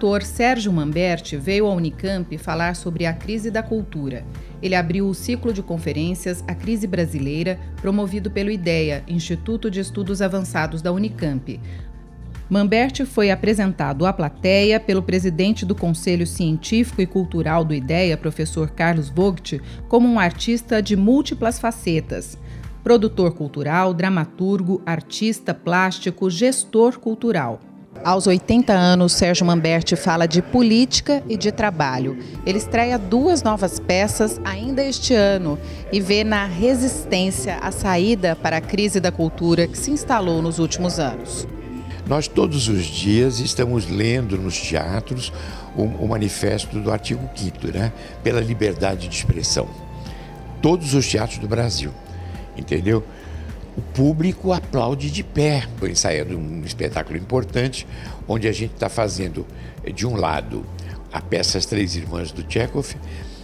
ator Sérgio Manberti veio à Unicamp falar sobre a crise da cultura. Ele abriu o ciclo de conferências A Crise Brasileira, promovido pelo IDEA, Instituto de Estudos Avançados da Unicamp. Manberti foi apresentado à plateia pelo presidente do Conselho Científico e Cultural do IDEA, professor Carlos Vogt, como um artista de múltiplas facetas. Produtor cultural, dramaturgo, artista plástico, gestor cultural. Aos 80 anos, Sérgio Manberti fala de política e de trabalho. Ele estreia 2 novas peças ainda este ano e vê na resistência a saída para a crise da cultura que se instalou nos últimos anos. Nós todos os dias estamos lendo nos teatros o manifesto do artigo 5º, né? Pela liberdade de expressão. Todos os teatros do Brasil, entendeu? O público aplaude de pé, ensaiando um espetáculo importante, onde a gente está fazendo, de um lado, a peça As Três Irmãs do Tchekhov,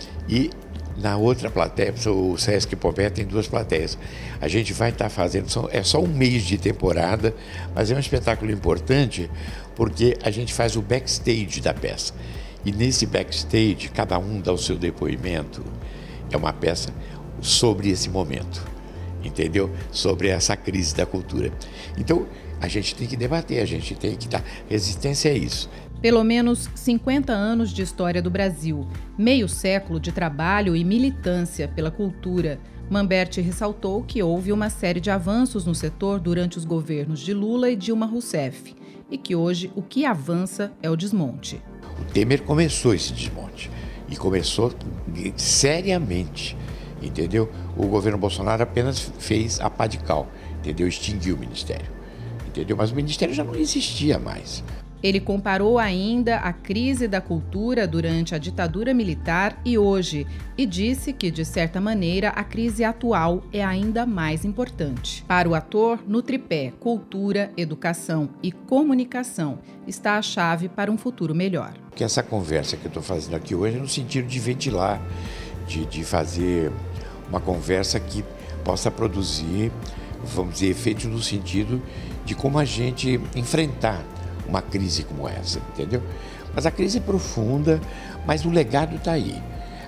e na outra plateia, o Sesc Pompeia tem 2 plateias. A gente vai estar fazendo, é só um mês de temporada, mas é um espetáculo importante, porque a gente faz o backstage da peça. E nesse backstage, cada um dá o seu depoimento. É uma peça sobre esse momento, entendeu? Sobre essa crise da cultura. Então, a gente tem que debater, a gente tem que dar resistência a isso. Pelo menos 50 anos de história do Brasil, meio século de trabalho e militância pela cultura. Manberti ressaltou que houve uma série de avanços no setor durante os governos de Lula e Dilma Rousseff, e que hoje o que avança é o desmonte. O Temer começou esse desmonte, e começou seriamente, entendeu? O governo Bolsonaro apenas fez a pá de cal, entendeu? Extinguiu o ministério, entendeu? Mas o ministério já não existia mais. Ele comparou ainda a crise da cultura durante a ditadura militar e hoje, e disse que, de certa maneira, a crise atual é ainda mais importante. Para o ator, no tripé cultura, educação e comunicação está a chave para um futuro melhor. Que essa conversa que eu estou fazendo aqui hoje é no sentido de ventilar, de fazer uma conversa que possa produzir, vamos dizer, efeitos no sentido de como a gente enfrentar uma crise como essa, entendeu? Mas a crise é profunda, mas o legado está aí.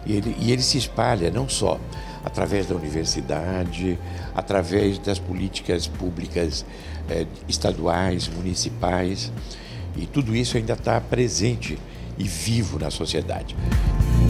E ele se espalha não só através da universidade, através das políticas públicas estaduais, municipais, e tudo isso ainda está presente e vivo na sociedade.